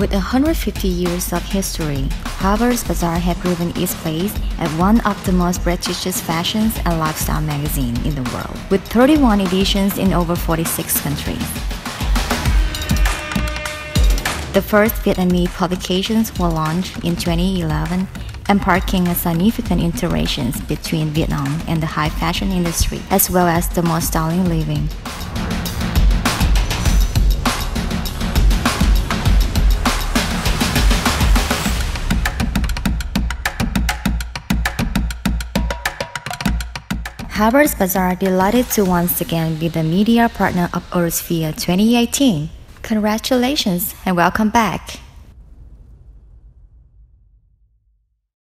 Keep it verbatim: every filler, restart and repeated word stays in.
With one hundred fifty years of history, HARPER'S BAZAAR has proven its place as one of the most prestigious fashions and lifestyle magazines in the world, with thirty-one editions in over forty-six countries. The first Vietnamese publications were launched in twenty eleven, embarking a significant interactions between Vietnam and the high fashion industry, as well as the most styling living. HARPER'S BAZAAR delighted to once again be the media partner of EuroSphere twenty eighteen. Congratulations and welcome back!